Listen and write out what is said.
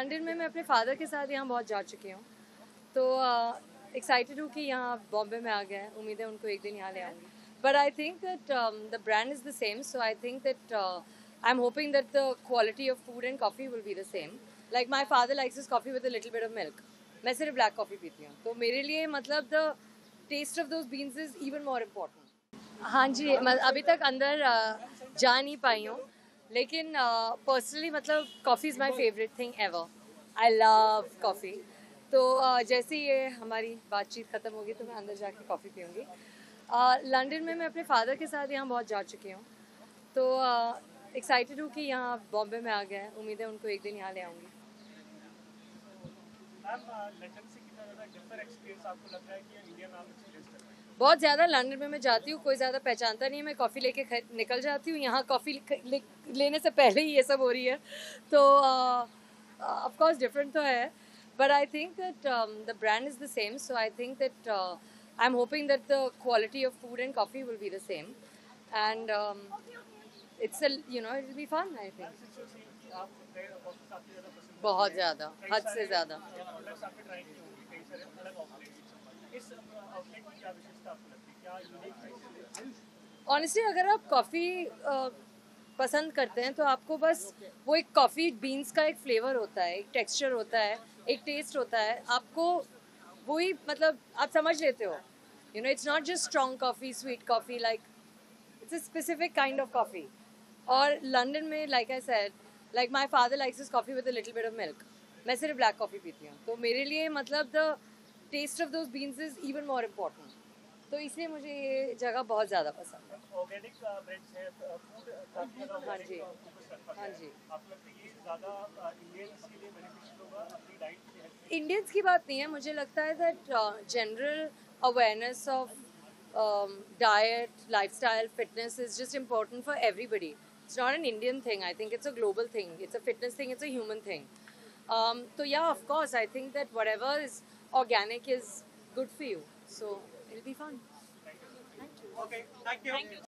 London में मैं अपने फादर के साथ यहाँ बहुत जा चुकी हूँ, तो एक्साइटेड हूँ कि यहाँ बॉम्बे में आ गया है. उम्मीद है उनको एक दिन यहाँ ले आऊँगी. But I think that the brand is the same, so I think that I'm hoping that the quality of food and coffee will be the same. Like my father likes his coffee with a little bit of milk. मैं सिर्फ black coffee पीती हूँ, तो मेरे लिए मतलब the taste of those beans is even more important. हाँ जी, मैं अभी तक अंदर जा नहीं पाई हूँ, लेकिन पर्सनली मतलब coffee is my favourite thing ever. I love coffee. तो जैसे ही ये हमारी बातचीत ख़त्म होगी तो मैं अंदर जाके कॉफ़ी पीऊँगी. लंदन में मैं अपने फादर के साथ यहाँ बहुत जा चुकी हूँ, तो एक्साइटेड हूँ कि यहाँ बॉम्बे में आ गया है. उम्मीद है उनको एक दिन यहाँ ले आऊँगी. बहुत ज़्यादा. लंदन में मैं जाती हूँ, कोई ज़्यादा पहचानता नहीं है, मैं कॉफ़ी लेके निकल जाती हूँ. यहाँ कॉफ़ी लेने से पहले ही ये सब हो रही है, तो ऑफ कोर्स डिफरेंट तो है, but I think that the brand is the same, so I think that I am hoping that the quality of food and coffee will be the same, and it's it will be fun. I think बहुत ज़्यादा, हद से ज़्यादा. Honestly अगर आप coffee पसंद करते हैं तो आपको बस वो एक कॉफ़ी बीन्स का एक फ्लेवर होता है, एक टेक्सचर होता है, एक टेस्ट होता है. आपको वही मतलब आप समझ लेते हो. It's not just strong coffee, sweet coffee, like it's a specific kind of coffee. और लंदन में like I said, like my father likes his coffee with a little bit of milk. मैं सिर्फ ब्लैक कॉफ़ी पीती हूँ, तो मेरे लिए मतलब the taste of those beans is even more important. तो इसलिए मुझे ये जगह बहुत ज़्यादा पसंद है. ऑर्गेनिक ब्रेड्स है, फूड काफी ज्यादा हाँ जी, हाँ जी. आपको लगता है ये ज्यादा इंडियंस के लिए बेनिफिशियल होगा अपनी डाइट में? इंडियंस की बात नहीं है, मुझे लगता है that general awareness of diet, lifestyle, fitness is just important for everybody. It's not an Indian thing. I think it's a global thing. It's a fitness thing. It's a human thing. So yeah, of course, I think that whatever is organic is good for you. So it'll be fun. Okay, thank you.